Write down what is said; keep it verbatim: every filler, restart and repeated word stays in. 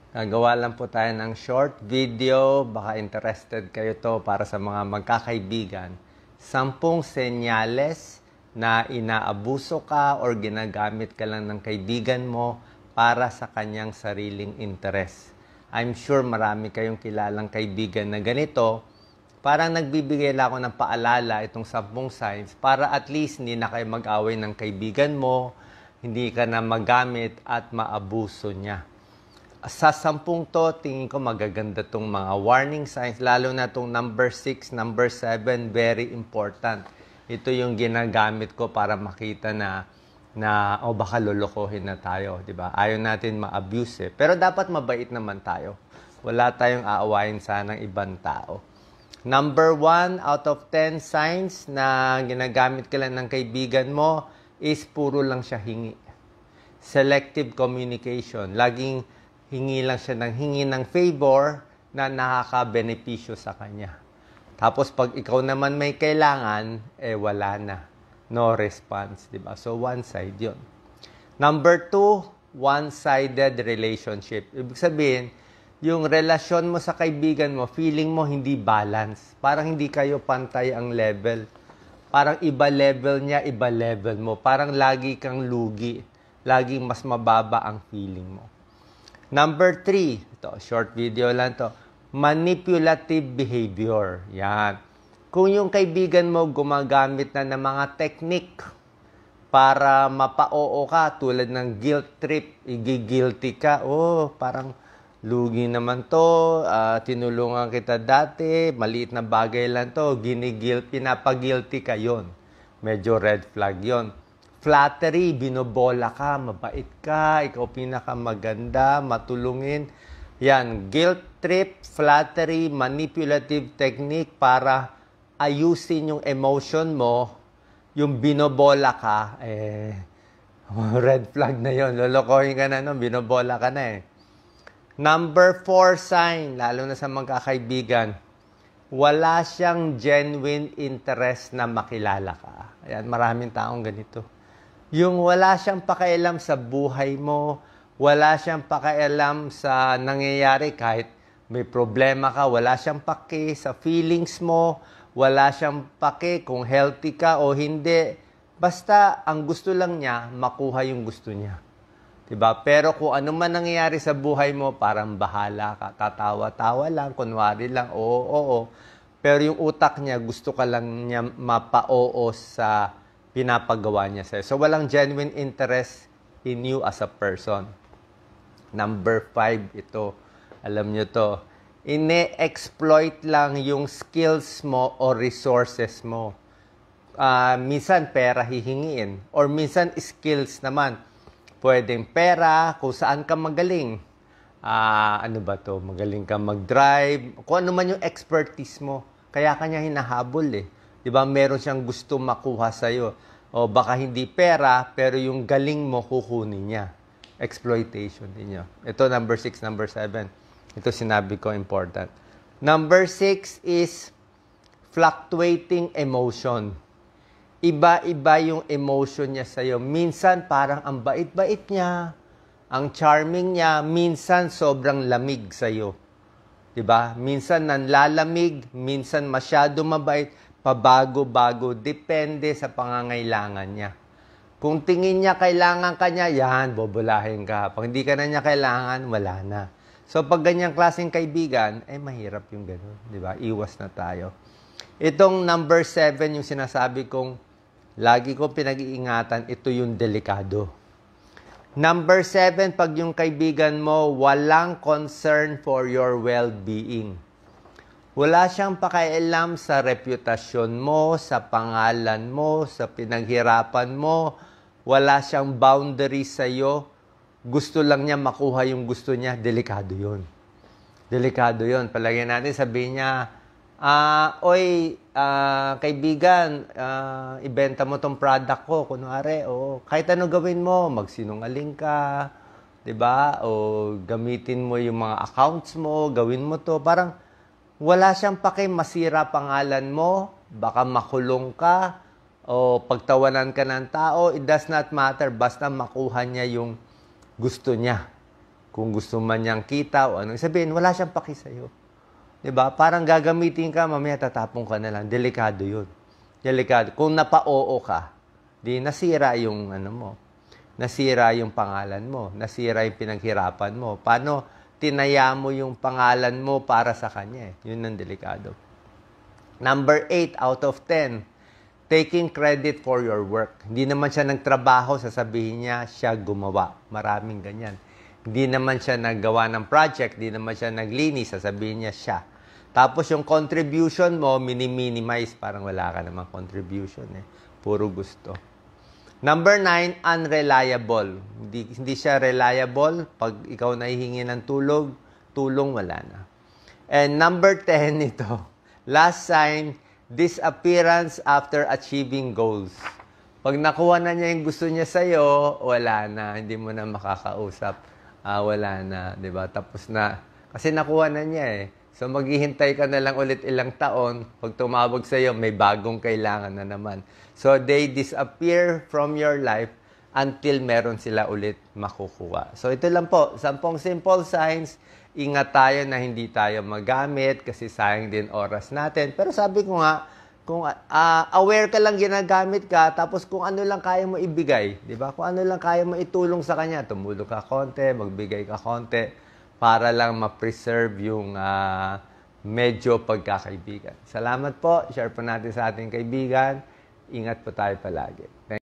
Gagawa lang po tayo ng short video, baka interested kayo to para sa mga magkakaibigan. Sampung senyales na inaabuso ka or ginagamit ka lang ng kaibigan mo para sa kanyang sariling interes. I'm sure marami kayong kilalang kaibigan na ganito. Parang nagbibigay lang ako ng paalala itong sampung signs para at least hindi na kayo mag-away ng kaibigan mo, hindi ka na magamit at maabuso niya. Sa sampung to, tingin ko magaganda tong mga warning signs, lalo na tong number six, number seven, very important. Ito yung ginagamit ko para makita na, na o oh, baka lolokohin na tayo, di ba? Ayaw natin ma-abuse eh. Pero dapat mabait naman tayo. Wala tayong aawayin sana ng ibang tao. Number one out of ten signs na ginagamit ka lang ng kaibigan mo is puro lang siya hingi. Selective communication. Laging hingi lang siya ng hingi ng favor na nakaka-benepisyo sa kanya. Tapos pag ikaw naman may kailangan, eh wala na. No response, di ba? So one side yun. Number two, one-sided relationship. Ibig sabihin, yung relasyon mo sa kaibigan mo, feeling mo hindi balance. Parang hindi kayo pantay ang level. Parang iba level niya, iba level mo. Parang lagi kang lugi. Laging mas mababa ang feeling mo. Number three, ito, short video lang to, manipulative behavior. Yan. Kung yung kaibigan mo gumagamit na ng mga technique para mapa-oo ka, tulad ng guilt trip, igigilty ka, oh, parang lugi naman to, uh, tinulungan kita dati, maliit na bagay lang to, ginigil, pinapagilty ka, yon. Medyo red flag yon. Flattery, binobola ka, mabait ka, ikaw pinakamaganda, matulungin. Yan, guilt trip, flattery, manipulative technique para ayusin yung emotion mo. Yung binobola ka, eh, red flag na yon. Lolokohin ka na nun, binobola ka na eh. Number four sign, lalo na sa magkakaibigan, wala siyang genuine interest na makilala ka. Ayan, maraming taong ganito. Yung wala siyang pakialam sa buhay mo, wala siyang pakialam sa nangyayari kahit may problema ka, wala siyang paki sa feelings mo, wala siyang paki kung healthy ka o hindi. Basta ang gusto lang niya, makuha yung gusto niya. Diba? Pero kung ano man nangyayari sa buhay mo, parang bahala ka, tatawa-tawa lang, kunwari lang, oo, oo. Pero yung utak niya, gusto ka lang niya mapa-oo sa pinapagawa niya sa'yo. So, walang genuine interest in you as a person. Number five, ito. Alam nyo to. Ine-exploit lang yung skills mo o resources mo. Uh, minsan, pera hihingiin. Or minsan, skills naman. Pwedeng pera, kung saan ka magaling. Uh, ano ba to? Magaling ka mag-drive. Kung ano man yung expertise mo. Kaya kanya hinahabol eh. Di ba, meron siyang gusto makuha sa'yo. O baka hindi pera, pero yung galing mo kukunin niya. Exploitation din yun. Ito, number six, number seven. Ito sinabi ko, important. Number six is fluctuating emotion. Iba-iba yung emotion niya sa'yo. Minsan, parang ang bait-bait niya, ang charming niya, minsan sobrang lamig sa'yo. Diba? Minsan nanlalamig, minsan masyado mabait, pabago-bago, depende sa pangangailangan niya. Kung tingin niya kailangan ka niya, yan, bobolahin ka. Pag hindi ka na niya kailangan, wala na. So, pag ganyang klaseng kaibigan, eh, mahirap yung gano'n. Diba? Iwas na tayo. Itong number seven, yung sinasabi kong, lagi kong pinag-iingatan, ito yung delikado. Number seven, pag yung kaibigan mo, walang concern for your well-being. Wala siyang pakialam sa reputasyon mo, sa pangalan mo, sa pinaghirapan mo. Wala siyang boundary sa'yo. Gusto lang niya makuha yung gusto niya. Delikado yun. Delikado yun. Palagay natin, sabihin niya, ah, oy, ah, kaibigan, ah, ibenta mo tong product ko. Kunwari, o kahit ano gawin mo, magsinungaling ka, diba? O gamitin mo yung mga accounts mo, gawin mo to. Parang wala siyang pake masira pangalan mo, baka makulong ka, o pagtawanan ka ng tao. It does not matter, basta makuha niya yung gusto niya. kung gusto man niyang kita o ano, sabihin, wala siyang paki sa'yo. Diba? Parang gagamitin ka, mamaya tatapong ka na lang. Delikado yun. Delikado. Kung napa-oo ka, di nasira yung ano mo. Nasira yung pangalan mo. Nasira yung pinaghirapan mo. Paano tinaya mo yung pangalan mo para sa kanya? Eh? Yun ang delikado. Number eight out of ten, taking credit for your work. Hindi naman siya nagtrabaho, sasabihin niya, siya gumawa. Maraming ganyan. Hindi naman siya naggawa ng project, hindi naman siya naglinis, sasabihin niya siya. Tapos yung contribution mo, mini-minimize, parang wala ka namang contribution. Eh. Puro gusto. Number nine, unreliable. Hindi, hindi siya reliable. Pag ikaw nahihingi ng tulog, tulong wala na. And number ten ito, last sign, disappearance after achieving goals. Pag nakuha na niya yung gusto niya sa'yo, wala na. Hindi mo na makakausap. Ah, wala na, di ba? Tapos na. Kasi nakuha na niya eh. So maghihintay ka na lang ulit ilang taon. Pag tumawag sa'yo, may bagong kailangan na naman. So they disappear from your life until meron sila ulit makukuha. So ito lang po, sampung simple signs. Ingat tayo na hindi tayo magamit kasi sayang din oras natin. Pero sabi ko nga, kung uh, aware ka lang ginagamit ka, tapos kung ano lang kaya mo ibigay, di ba? Kung ano lang kaya mo itulong sa kanya, tumulong ka konti, magbigay ka konti, para lang ma-preserve yung uh, medyo pagkakaibigan. Salamat po. Share po natin sa ating kaibigan. Ingat po tayo palagi. Thank